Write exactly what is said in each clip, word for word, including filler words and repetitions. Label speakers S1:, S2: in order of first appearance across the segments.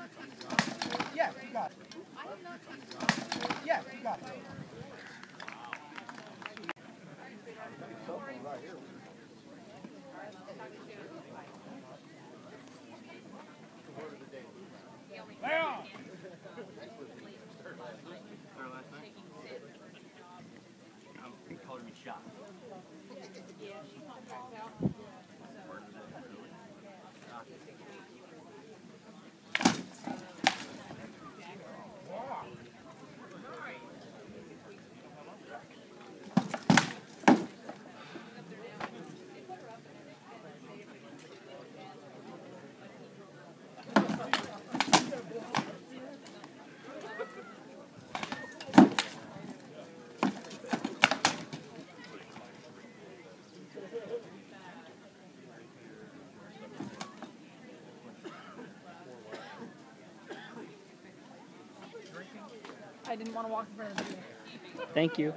S1: Yes, you got it. Yes, you got it. Leon!
S2: He called me shot.
S3: I didn't want to walk in front of the video.
S2: Thank you.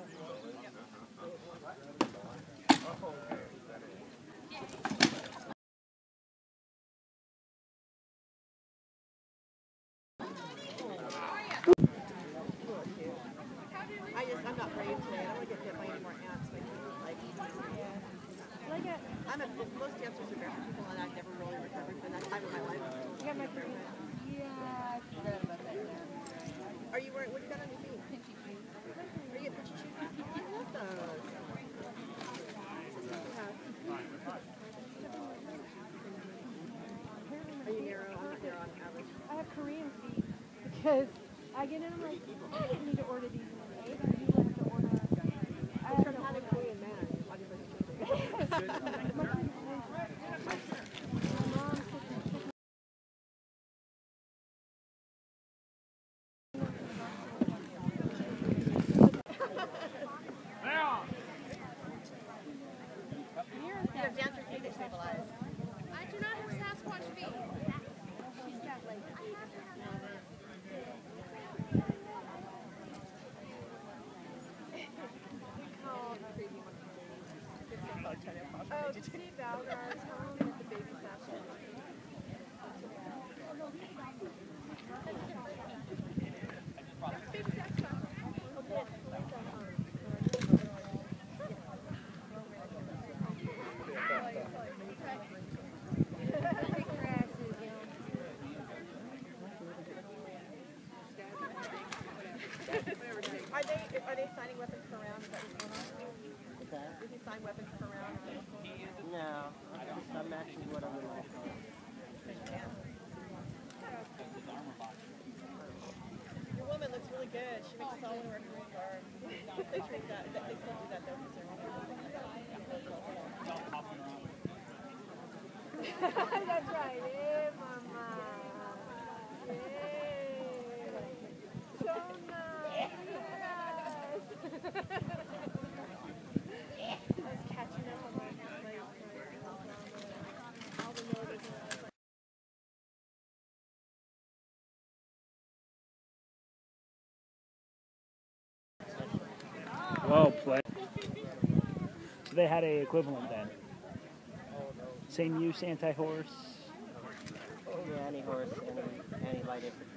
S4: I just, I'm not brave today. I don't want to get hit by any more ants. Like, like,
S3: Like a,
S4: I'm a, most dancers are barefoot people, and I've never really recovered from that time in my life.
S3: I got my first. Yeah, I forgot about that.
S4: Are you wearing, what you got on your feet? Pinchy shoes. Are you getting pinchy shoes? I love those. Are you narrow? I'm not narrow on average.
S3: I have Korean feet because I get in. I'm like, I don't need to order these in an eight. I usually have to order. I have to
S4: Not a Korean man. You have dancer feet that stabilize.
S5: I do not have Sasquatch feet.
S3: She's got like. Oh, to see Valgar's home at the baby session.
S4: Are they, are they signing weapons per round? Is that what's going on?
S2: What's that?
S4: Did he sign weapons per round?
S2: No, I'm just I'm matching what I'm going to
S4: Your woman looks really good. She makes us all want to wear Korean garb. They drink that. They still do that though.
S3: That's right. Hey, mama. Yay. So nice. I was catching up on my like, all the notices.
S6: Well played. So they had a equivalent then. Same use, anti-horse.
S2: Yeah, any horse, any, any light infantry.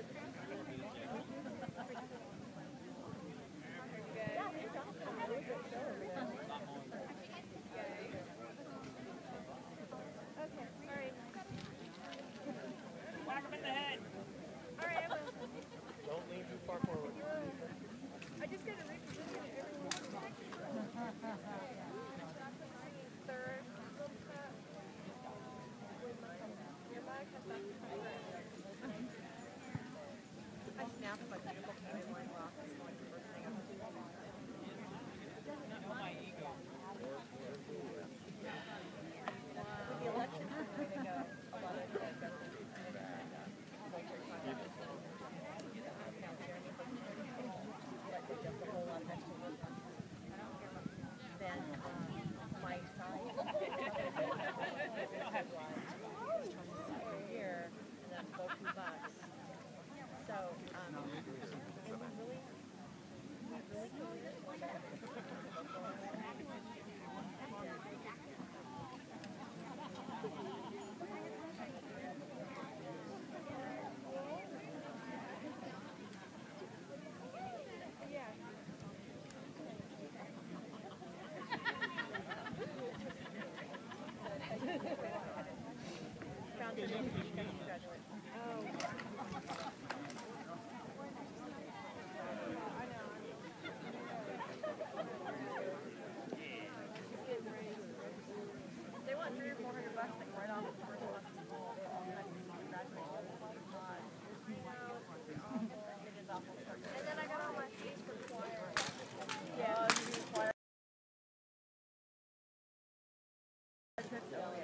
S6: Whack him in the head.
S3: Alright, I will.
S6: Don't lean too far forward.
S3: I just gotta reposition it every third. Your back has that.
S4: I snapped my beautiful Canadian wine rock this morning. The first thing I was doing. With the election coming up, a lot of the then um, my side was trying to see here, and that's about two bucks. So um, and we really
S3: Crypto.